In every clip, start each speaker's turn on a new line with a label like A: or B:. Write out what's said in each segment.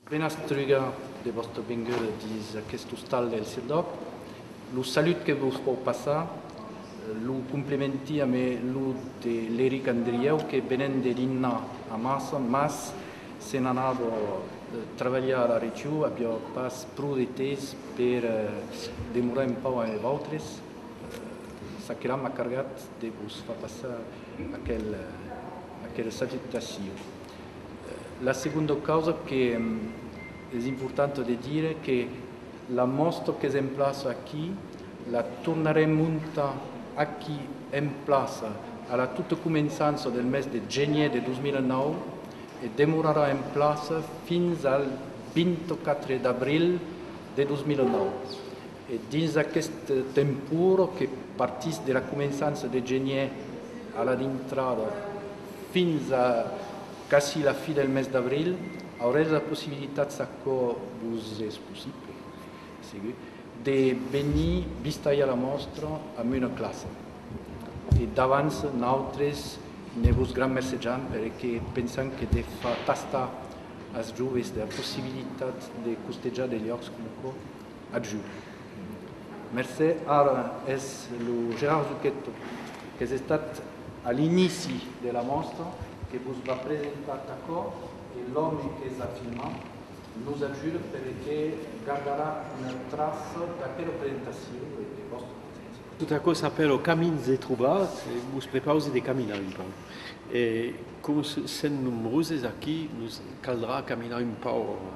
A: Buenas truga de vostre benguda dis aquest hostal del Sirdop. Lo salut que vos pot passar, lo complementi amb lo de l'Eric Andrieu che venen de dinna a massa, mas se n'ha anat a treballar a la regió, abbiamo pas prou de temps per demorar un peu amb vosaltres. S'ha m'ha cargat de vos fa passar aquella salutació. La seconda cosa che è importante di dire è che la mostra che si emplaça qui la torneremo qui in plaça alla tutta comincianza del mese di gennaio del 2009 e demorerà in plaça fins al 24 d'abril del 2009. E dins aquest tempo che partís dalla comincianza di gennaio alla entrada fins a quasi la fine del mese d'avril, avrete la possibilità, se vous est possible, de venir visitare la mostra amb una classe. E d'abans, nosaltres ne vos gran messeggiam perché pensam che de fa tastar als joves la possibilitat de costejar de llocs com a giù. Merci. Ara és el Gerard Zucchetto, que és estat a l'inici de la mostra, che vos va presentar d'accordo e l'uomo che sta filmando nos ajuda perché guarderà una traccia da quella presentazione di vostra presenza.
B: Tout à coup s'appelle Camins et Trouba, vous préparez des caminhos un peu. Et comme sont nombreux ici, nous caldra caminar un peu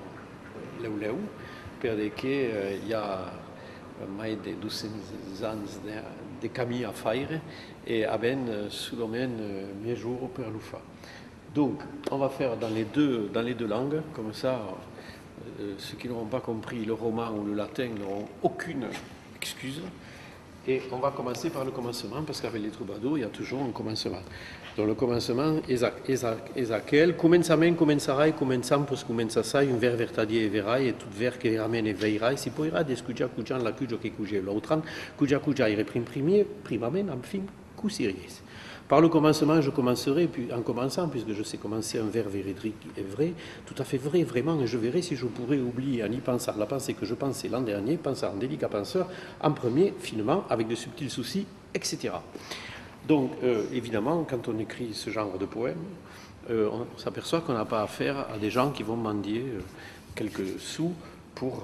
B: leu parce qu'il y a plus de 200 ans de caminhos à faire et avec seulement 1000 jours pour le faire. Donc, on va faire dans les deux langues, comme ça, ceux qui n'auront pas compris le roman ou le latin n'auront aucune excuse. Et on va commencer par le commencement, parce qu'avec les troubadours, il y a toujours un commencement. Donc, le commencement est aquel. Començament, començam, pues comença un ver vertadier et verai, et tout ver que ramène et veira, si poira descujar cujan la cujo que cugé l'autre, cuja il reprime primament, en fin, cusiries. Par le commencement, je commencerai, puis en commençant, puisque je sais commencer un vers véridique et vrai, tout à fait vrai, vraiment, et je verrai si je pourrais oublier en y pensant la pensée que je pensais l'an dernier, pensant en délicat penseur, en premier, finement, avec de subtils soucis, etc. Donc, évidemment, quand on écrit ce genre de poème, on s'aperçoit qu'on n'a pas affaire à des gens qui vont mendier quelques sous pour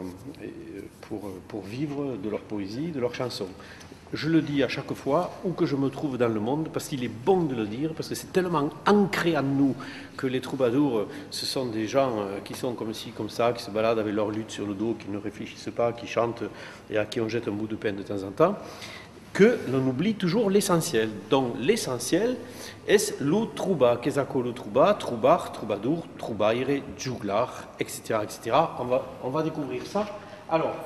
B: vivre de leur poésie, de leur chanson. Je le dis à chaque fois, où que je me trouve dans le monde, parce qu'il est bon de le dire, parce que c'est tellement ancré en nous que les troubadours, ce sont des gens qui sont comme ci, comme ça, qui se baladent avec leur luth sur le dos, qui ne réfléchissent pas, qui chantent et à qui on jette un bout de pain de temps en temps, que l'on oublie toujours l'essentiel. Donc l'essentiel est le trouba, qu'est-ce que le trouba, troubar, troubadour, troubaire, juglar, etc., etc. On va découvrir ça. Alors,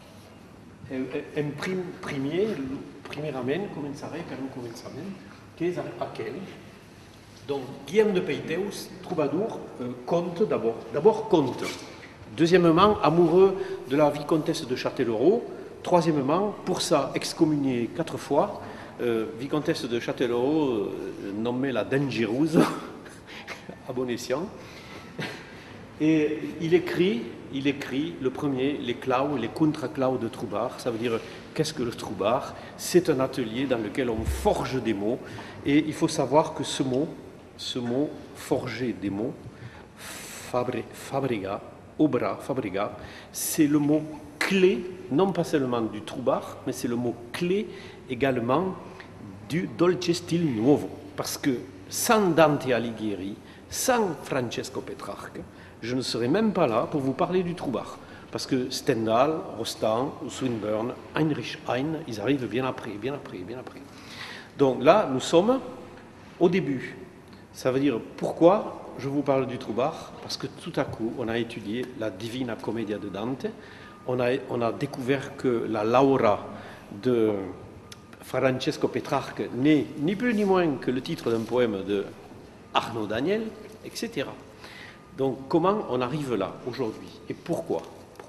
B: premièrement, commençaré par un commençament, qui est aquel. Donc, Guillaume de Peiteus, troubadour, conte d'abord. D'abord, conte. Deuxièmement, amoureux de la vicomtesse de Châtellerault. Troisièmement, pour ça, excommunié 4 fois, vicomtesse de Châtellerault, nommée la Dangereuse, à bon escient. Et il écrit le premier, les clauses, les contre-clauses de Troubar. Ça veut dire, qu'est-ce que le Troubar? C'est un atelier dans lequel on forge des mots. Et il faut savoir que ce mot, forger des mots, fabriga, obra, fabriga, c'est le mot clé, non pas seulement du Troubar, mais c'est le mot clé également du Dolce Stil Nuovo. Parce que sans Dante Alighieri, sans Francesco Petrarca, je ne serai même pas là pour vous parler du Troubar. Parce que Stendhal, Rostand, Swinburne, Heinrich Heine, ils arrivent bien après. Donc là, nous sommes au début. Ça veut dire pourquoi je vous parle du Troubar? Parce que tout à coup, on a étudié la Divina Commedia de Dante. On a découvert que la Laura de Francesco Petrarca n'est ni plus ni moins que le titre d'un poème de Arnaud Daniel, etc. Donc, comment on arrive là, aujourd'hui? Et pourquoi?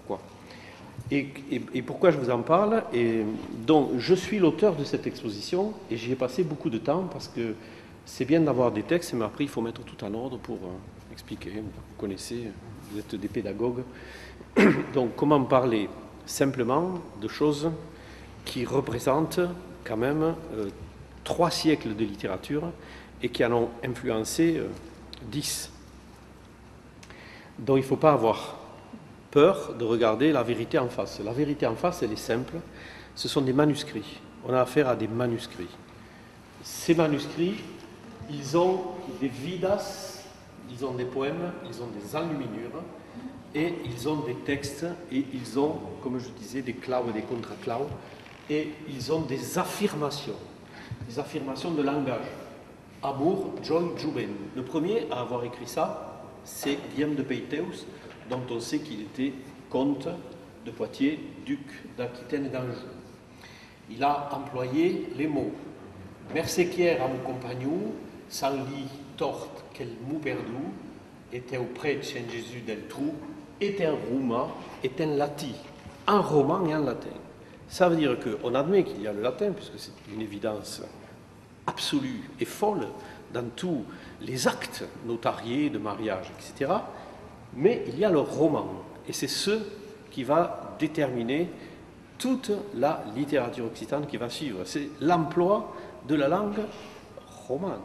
B: Et pourquoi je vous en parle? Et donc, je suis l'auteur de cette exposition et j'y ai passé beaucoup de temps parce que c'est bien d'avoir des textes, mais après, il faut mettre tout en ordre pour expliquer. Vous connaissez, vous êtes des pédagogues. Donc, comment parler simplement de choses qui représentent quand même 3 siècles de littérature et qui en ont influencé 10. Donc, il ne faut pas avoir peur de regarder la vérité en face. La vérité en face, elle est simple. Ce sont des manuscrits. On a affaire à des manuscrits. Ces manuscrits, ils ont des vidas, ils ont des poèmes, ils ont des enluminures, et ils ont des textes, et ils ont, comme je disais, des claves et des contre-claves, et ils ont des affirmations de langage. Amour, joy, juben. Le premier à avoir écrit ça, c'est Guillaume de Peytheus, dont on sait qu'il était comte de Poitiers, duc d'Aquitaine et d'Anjou. Il a employé les mots « Mercequière à mon compagnon, sans lit torte quel mou perdu, était auprès de Saint Jésus del trou, était un Rouma, était un lati. » En roman et en latin. Ça veut dire qu'on admet qu'il y a le latin, puisque c'est une évidence absolue et folle dans tous les actes notariés, de mariage, etc. Mais il y a le roman, et c'est ce qui va déterminer toute la littérature occitane qui va suivre. C'est l'emploi de la langue romane.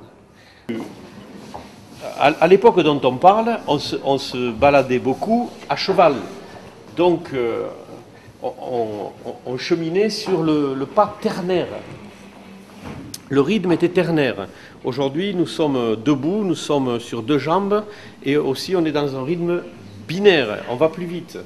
B: À l'époque dont on parle, on se baladait beaucoup à cheval. Donc, on cheminait sur le pas ternaire. Le rythme était ternaire. Aujourd'hui, nous sommes debout, nous sommes sur 2 jambes, et aussi on est dans un rythme binaire. On va plus vite.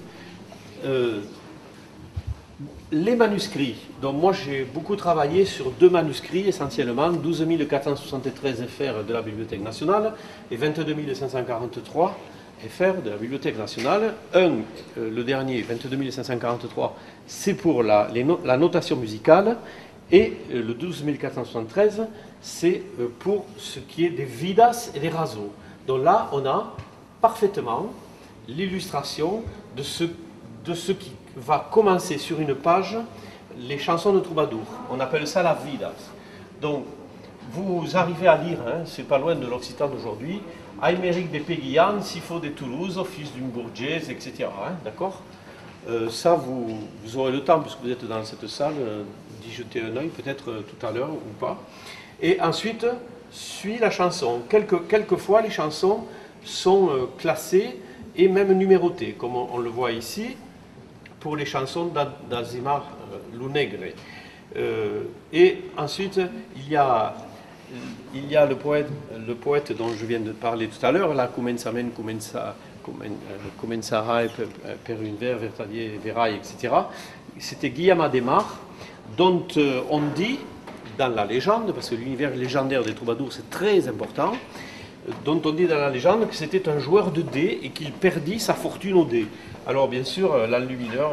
B: Les manuscrits, donc moi j'ai beaucoup travaillé sur 2 manuscrits essentiellement, 12 473 FR de la Bibliothèque nationale et 22 543 FR de la Bibliothèque nationale. Le dernier, 22 543, c'est pour la notation musicale, et le 12 473, c'est pour ce qui est des vidas et des rasos. Donc là, on a parfaitement l'illustration de ce qui va commencer sur une page, les chansons de troubadour. On appelle ça la vidas. Donc, vous arrivez à lire, hein, c'est pas loin de l'occitan d'aujourd'hui, Aymeric de Péguillan, Sifo de Toulouse, fils d'une bourgeoise, etc. Hein, d'accord, ça, vous aurez le temps, puisque vous êtes dans cette salle, d'y jeter un œil, peut-être tout à l'heure ou pas. Et ensuite, suit la chanson. Quelquefois, les chansons sont classées et même numérotées, comme on le voit ici, pour les chansons d'Azimar Lunegre. Et ensuite, il y a le poète dont je viens de parler tout à l'heure, là, Comensamen, Comensara, Perunver, Vertadier, Veraille, etc. C'était Guillaume Adhémar, dont on dit, dans la légende, parce que l'univers légendaire des troubadours, c'est très important, dont on dit dans la légende que c'était un joueur de dés et qu'il perdit sa fortune au dés. Alors bien sûr, l'enlumineur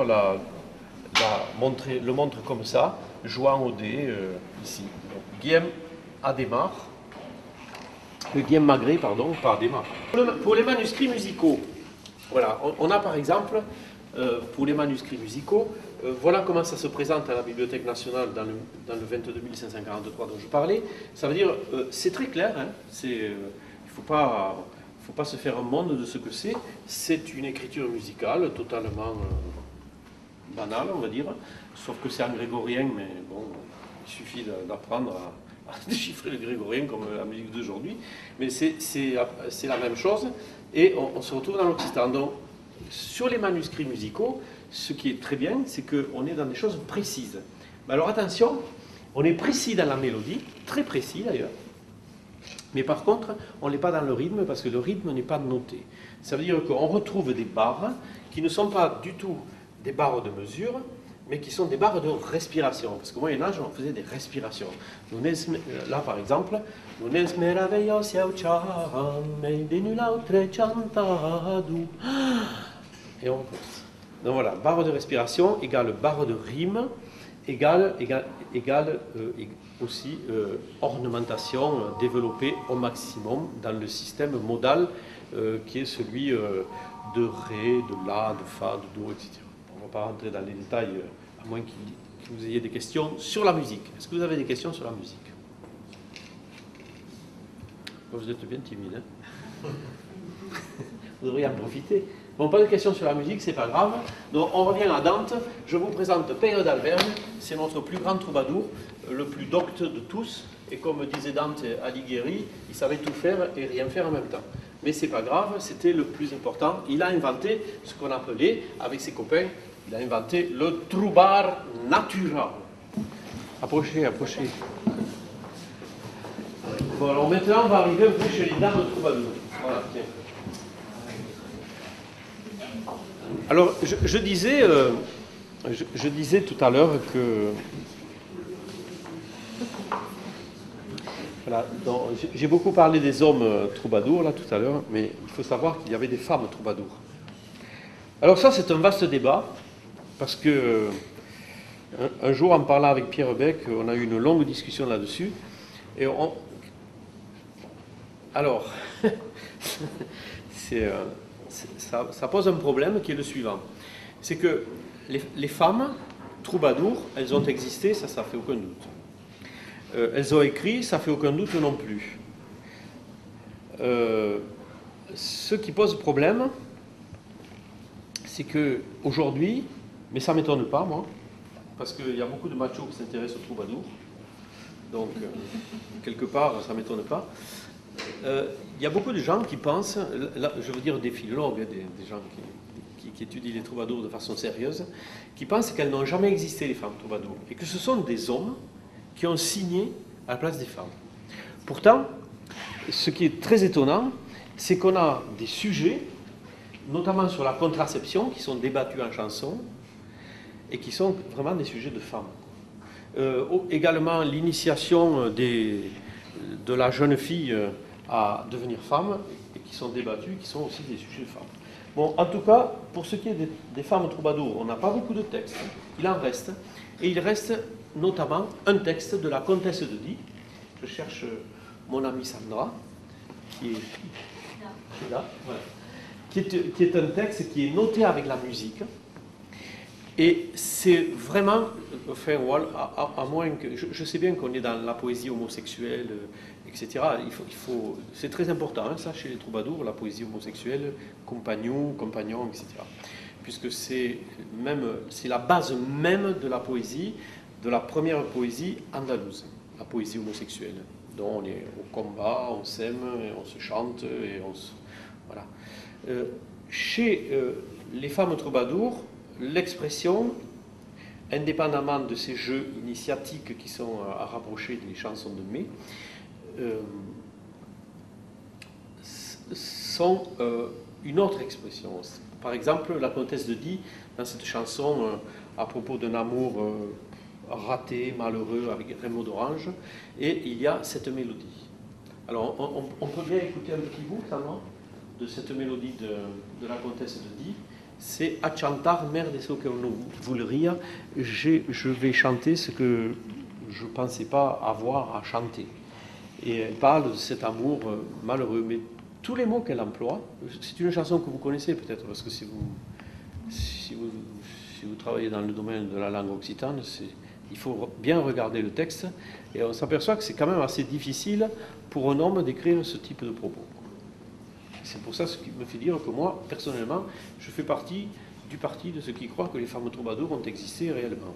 B: le montre comme ça, jouant au dés, ici. Donc, Guillaume Adhémar, Guillaume Magré, pardon, pas Adhémar. Pour les manuscrits musicaux, voilà, on a par exemple, pour les manuscrits musicaux, voilà comment ça se présente à la Bibliothèque nationale dans le 22 543 dont je parlais. Ça veut dire, c'est très clair, hein, il ne faut pas se faire un monde de ce que c'est. C'est une écriture musicale totalement banale, on va dire, sauf que c'est en grégorien, mais bon, il suffit d'apprendre à déchiffrer le grégorien comme la musique d'aujourd'hui. Mais c'est la même chose, et on se retrouve dans l'occitan. Donc, sur les manuscrits musicaux, ce qui est très bien, c'est qu'on est dans des choses précises. Mais alors attention, on est précis dans la mélodie, très précis d'ailleurs, mais par contre, on n'est pas dans le rythme, parce que le rythme n'est pas noté. Ça veut dire qu'on retrouve des barres qui ne sont pas du tout des barres de mesure, mais qui sont des barres de respiration. Parce qu'au Moyen-Âge, on faisait des respirations. Là, par exemple, et on repose. Donc voilà, barre de respiration égale barre de rime, égale aussi ornementation développée au maximum dans le système modal qui est celui de Ré, de La, de Fa, de Do, etc. On ne va pas rentrer dans les détails, à moins que vous ayez des questions sur la musique. Est-ce que vous avez des questions sur la musique? Vous êtes bien timide, hein? vous devriez en profiter. Bon, pas de questions sur la musique, c'est pas grave. Donc on revient à Dante. Je vous présente Peire d'Alberne. C'est notre plus grand troubadour, le plus docte de tous. Et comme disait Dante Alighieri, il savait tout faire et rien faire en même temps. Mais c'est pas grave, c'était le plus important. Il a inventé ce qu'on appelait, avec ses copains, il a inventé le troubar natural. Approchez, approchez. Bon, alors maintenant, on va arriver un peu chez les dames de troubadour. Voilà, tiens. Alors, je disais tout à l'heure que... Voilà, j'ai beaucoup parlé des hommes troubadours, là, tout à l'heure, mais il faut savoir qu'il y avait des femmes troubadours. Alors ça, c'est un vaste débat, parce que un jour, en parlant avec Pierre Beck, on a eu une longue discussion là-dessus, et alors, ça pose un problème qui est le suivant. C'est que les femmes troubadours, elles ont existé, ça fait aucun doute. Elles ont écrit, ça fait aucun doute non plus. Ce qui pose problème, c'est qu'aujourd'hui, mais ça ne m'étonne pas, moi, parce qu'il y a beaucoup de machos qui s'intéressent aux troubadours, donc quelque part, ça ne m'étonne pas. Il y a beaucoup de gens qui pensent, là, je veux dire des philologues, des gens qui étudient les troubadours de façon sérieuse, qui pensent qu'elles n'ont jamais existé, les femmes troubadours, et que ce sont des hommes qui ont signé à la place des femmes. Pourtant, ce qui est très étonnant, c'est qu'on a des sujets, notamment sur la contraception, qui sont débattus en chanson, et qui sont vraiment des sujets de femmes. Également, l'initiation de la jeune fille à devenir femme, et qui sont débattus, qui sont aussi des sujets de femmes. Bon, en tout cas, pour ce qui est des femmes troubadours, on n'a pas beaucoup de textes, il en reste, et il reste notamment un texte de la comtesse de Die. Je cherche mon amie Sandra, qui est là, voilà. Qui est un texte qui est noté avec la musique. Et c'est vraiment, enfin, à moins que... Je sais bien qu'on est dans la poésie homosexuelle, etc. C'est très important, hein, ça, chez les troubadours, la poésie homosexuelle, compagnon, etc. Puisque c'est la base même de la poésie, de la première poésie andalouse, la poésie homosexuelle, dont on est au combat, on s'aime, on se chante, et voilà. Chez les femmes troubadours, l'expression, indépendamment de ces jeux initiatiques qui sont à rapprocher des chansons de mai, sont une autre expression. Par exemple, la comtesse de Die, dans cette chanson à propos d'un amour raté, malheureux, avec Raymond d'Orange, et il y a cette mélodie. Alors, on peut bien écouter un petit bout, seulement, de cette mélodie de la comtesse de Die. C'est « A chantar mer de ce que nous voulerions ». Je vais chanter ce que je ne pensais pas avoir à chanter. Et elle parle de cet amour malheureux. Mais tous les mots qu'elle emploie, c'est une chanson que vous connaissez peut-être, parce que si vous travaillez dans le domaine de la langue occitane, il faut bien regarder le texte. Et on s'aperçoit que c'est quand même assez difficile pour un homme d'écrire ce type de propos. C'est pour ça ce qui me fait dire que moi, personnellement, je fais partie du parti de ceux qui croient que les femmes troubadours ont existé réellement.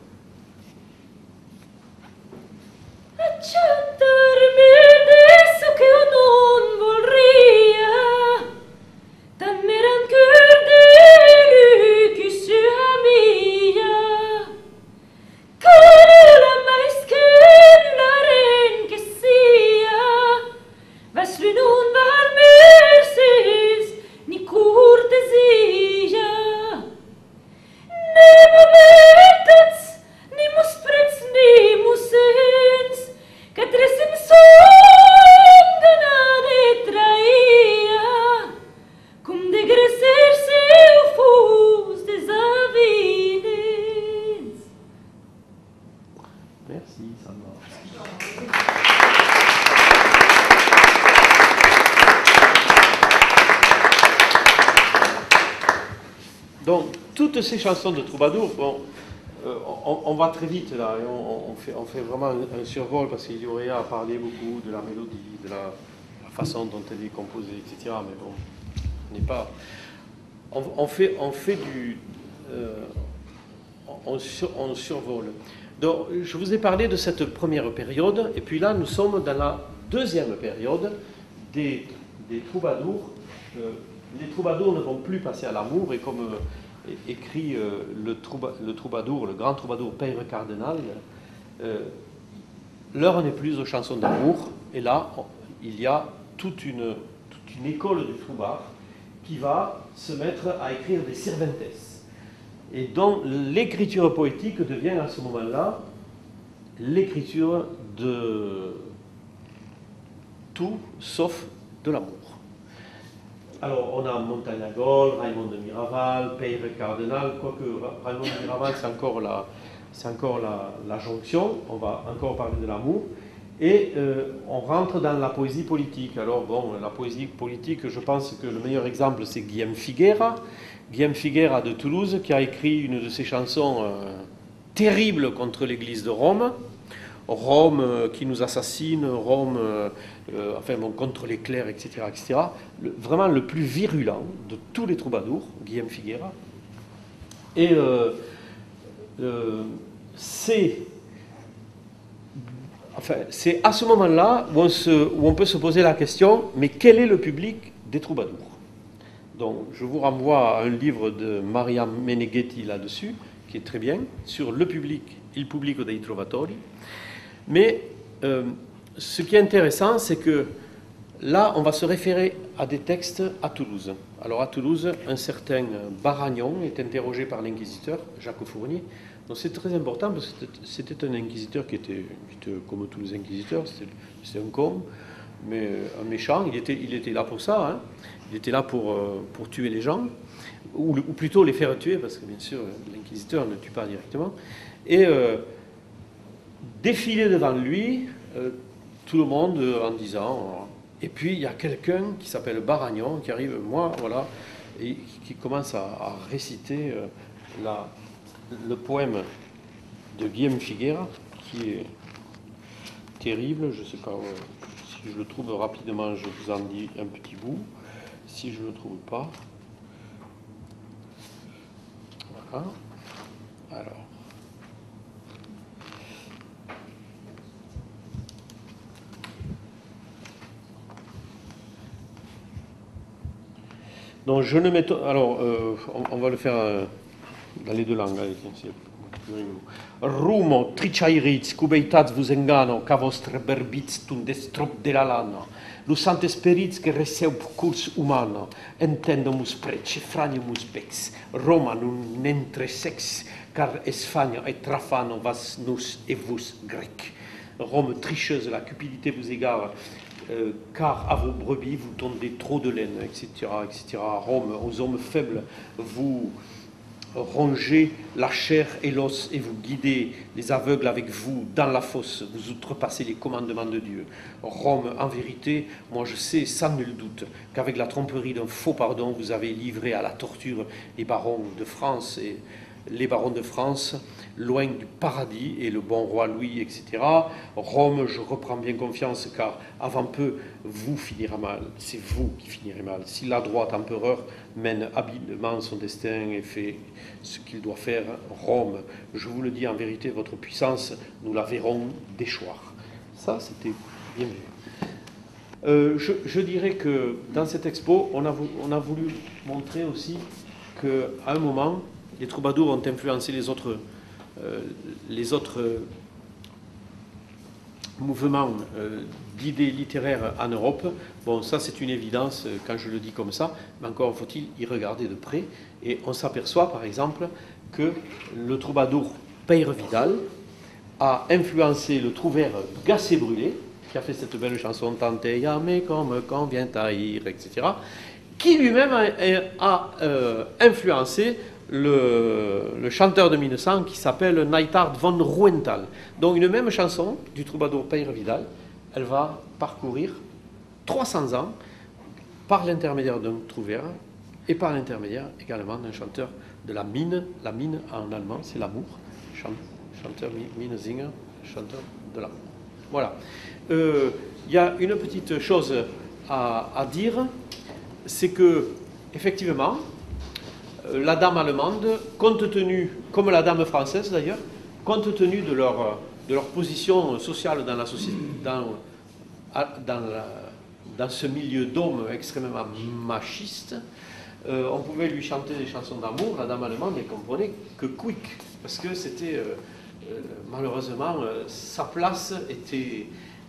B: Donc, toutes ces chansons de troubadour, bon, on va très vite là, et on fait vraiment un survol parce qu'il y aurait à parler beaucoup de la mélodie, de la façon dont elle est composée, etc. Mais bon, On fait du... on survole. Donc, je vous ai parlé de cette première période, et puis là, nous sommes dans la deuxième période des troubadours. Les troubadours ne vont plus passer à l'amour, et comme écrit le troubadour, le grand troubadour Peyre Cardinal, l'heure n'est plus aux chansons d'amour, et là, il y a toute une école du troubard qui va se mettre à écrire des Cervantes. Et donc l'écriture poétique devient à ce moment-là l'écriture de tout sauf de l'amour. Alors on a Montagnagol, Raymond de Miraval, Peyre Cardinal, quoique Raymond de Miraval c'est encore la jonction, on va encore parler de l'amour. Et on rentre dans la poésie politique. Alors bon, la poésie politique, je pense que le meilleur exemple, c'est Guillaume Figuera. Guillaume Figuera de Toulouse, qui a écrit une de ses chansons terribles contre l'église de Rome. Rome qui nous assassine, Rome, enfin bon, contre les clercs, etc. etc. Vraiment le plus virulent de tous les troubadours, Guillaume Figuera. Et c'est à ce moment-là où on peut se poser la question, mais quel est le public des troubadours? Donc, je vous renvoie à un livre de Mariam Meneghetti là-dessus, qui est très bien, sur le public, il pubblico dei trovatori. Mais ce qui est intéressant, c'est que là, on va se référer à des textes à Toulouse. Alors, à Toulouse, un certain Baragnon est interrogé par l'inquisiteur, Jacques Fournier. Donc c'est très important parce que c'était un inquisiteur qui était comme tous les inquisiteurs, c'était un con, mais un méchant. Il était là pour ça, hein. Il était là pour tuer les gens, ou plutôt les faire tuer, parce que bien sûr l'inquisiteur ne tue pas directement. Et défiler devant lui tout le monde en disant... Et puis il y a quelqu'un qui s'appelle Baragnon qui arrive, voilà, et qui commence à réciter le poème de Guillaume Figuera, qui est terrible. Je ne sais pas si je le trouve rapidement, je vous en dis un petit bout. Si je ne le trouve pas. Voilà. Alors. Donc je ne mets... Alors, on va le faire... dans les deux langues, c'est plus rigolo. Rumo, triciairitz, cubeitats vos engano, ca vostre berbits tundestrop de la lana, lusante spirits que reseu curs humano, entendomus prece franiumus bex, Roma nun entre sex, car Espagna et Trafano vas nous et vos grecs. Rome tricheuse, la cupidité vous égare, car à vos brebis vous tondez trop de laine, etc., etc. Rome, aux hommes faibles, vous rongez la chair et l'os et vous guidez les aveugles avec vous dans la fosse, vous outrepassez les commandements de Dieu. Rome, en vérité, moi je sais sans nul doute qu'avec la tromperie d'un faux pardon, vous avez livré à la torture les barons de France et les barons de France, loin du paradis, et le bon roi Louis, etc. Rome, je reprends bien confiance, car avant peu, vous finirez mal. C'est vous qui finirez mal. Si l'adroit empereur mène habilement son destin et fait ce qu'il doit faire, Rome, je vous le dis en vérité, votre puissance, nous la verrons déchoir. Ça, c'était bien vu. Je dirais que dans cette expo, on a voulu montrer aussi qu'à un moment, les troubadours ont influencé les autres mouvements d'idées littéraires en Europe. Bon, ça c'est une évidence quand je le dis comme ça, mais encore faut-il y regarder de près. Et on s'aperçoit par exemple que le troubadour Peyre Vidal a influencé le trouvère Gasset Brûlé, qui a fait cette belle chanson « Tante yame comme quand vient taïr », etc., qui lui-même a influencé le chanteur de 1900 qui s'appelle Neithard von Ruenthal. Donc une même chanson du troubadour Peyre Vidal, elle va parcourir 300 ans par l'intermédiaire d'un trouvère et par l'intermédiaire également d'un chanteur de la mine. La mine en allemand, c'est l'amour. Chanteur Minnezinger, chanteur de l'amour. Voilà. Il y a une petite chose à dire, c'est que effectivement, la dame allemande, compte tenu, comme la dame française d'ailleurs, compte tenu de leur position sociale dans la société, dans ce milieu d'hommes extrêmement machiste, on pouvait lui chanter des chansons d'amour, la dame allemande ne comprenait que quick, parce que c'était, malheureusement, sa place était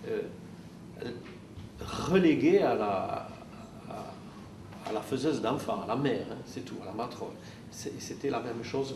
B: reléguée à la faiseuse d'enfants, à la mère, hein, c'est tout, à la matrone. C'était la même chose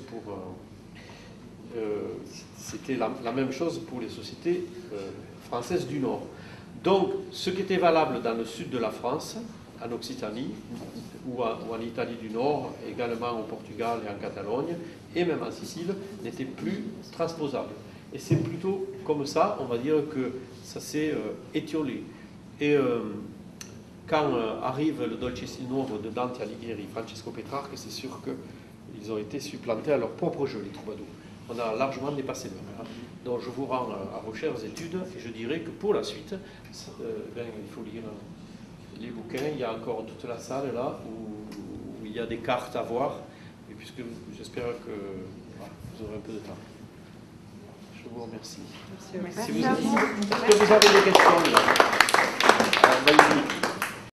B: pour les sociétés françaises du Nord. Donc, ce qui était valable dans le sud de la France, en Occitanie, ou en Italie du Nord, également au Portugal et en Catalogne, et même en Sicile, n'était plus transposable. Et c'est plutôt comme ça, on va dire, que ça s'est étiolé. Et quand arrive le Dolce Nuovo de Dante Alighieri, Francesco Petrarca, c'est sûr qu'ils ont été supplantés à leur propre jeu, les troubadours. On a largement dépassé l'heure. Hein. Donc je vous rends à vos chères études et je dirais que pour la suite, il faut lire les bouquins. Il y a encore toute la salle là où il y a des cartes à voir. Et puisque j'espère que vous aurez un peu de temps. Je vous remercie.
C: Merci.
B: Est-ce que vous avez des questions là?